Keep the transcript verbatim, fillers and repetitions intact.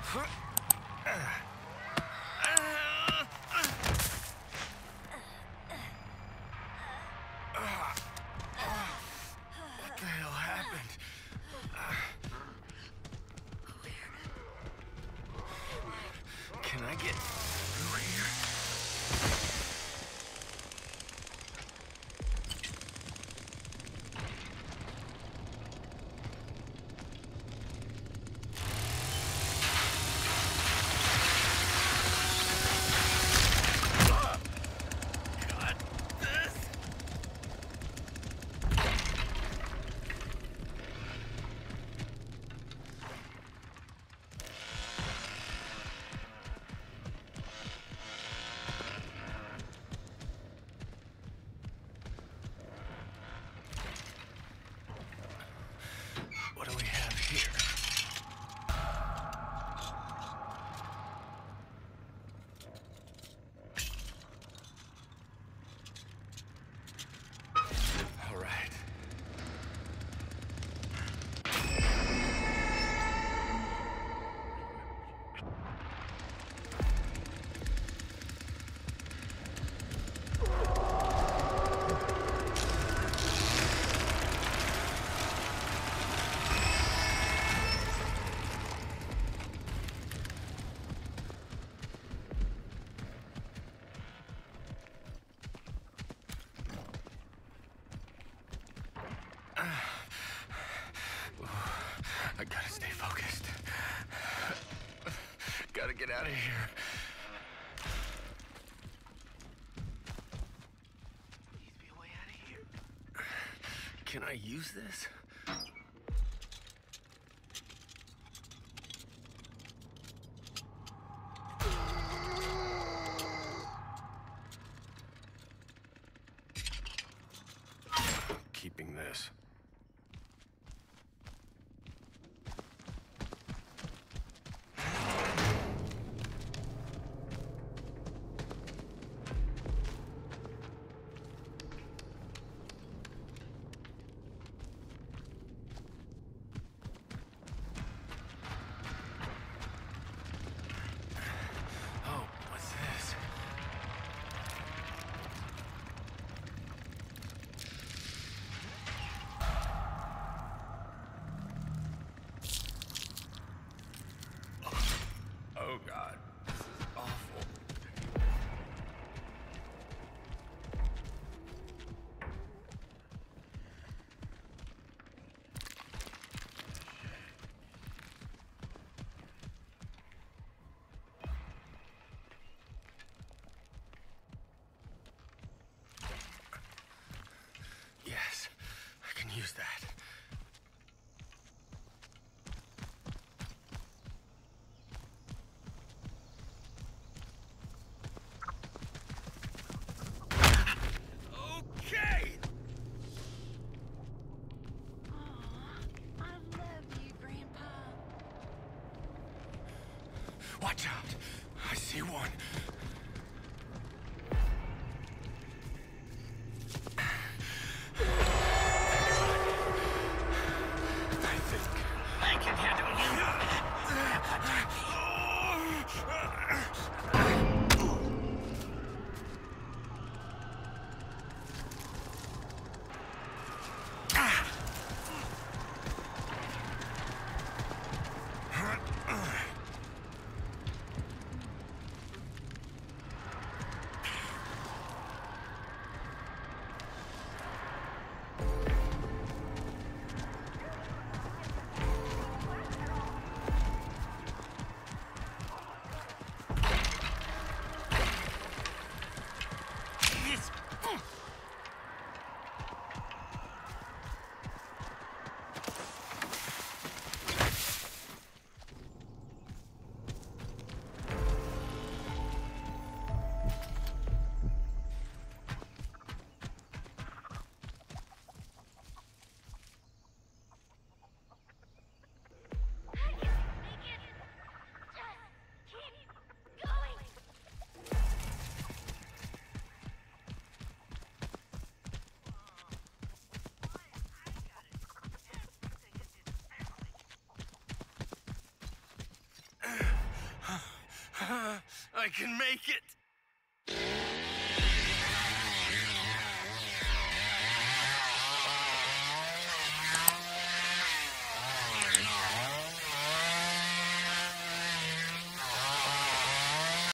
the hell happened? Can I get through here? What do we have here? All right. I gotta stay focused. Gotta get out of here. Needs to be a way out of here. Can I use this? Keeping this. Oh, what's this? Oh God, this is awful. Yes, I can use that. Okay! Aw, I love you, Grandpa. Watch out! I see one. I think I can handle you. I can make it.